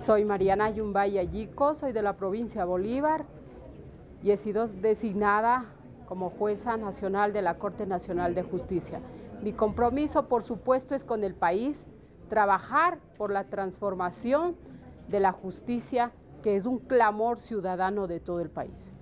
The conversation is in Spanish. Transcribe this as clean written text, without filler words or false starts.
Soy Mariana Yumbay Allico, soy de la provincia de Bolívar y he sido designada como jueza nacional de la Corte Nacional de Justicia. Mi compromiso, por supuesto, es con el país, trabajar por la transformación de la justicia, que es un clamor ciudadano de todo el país.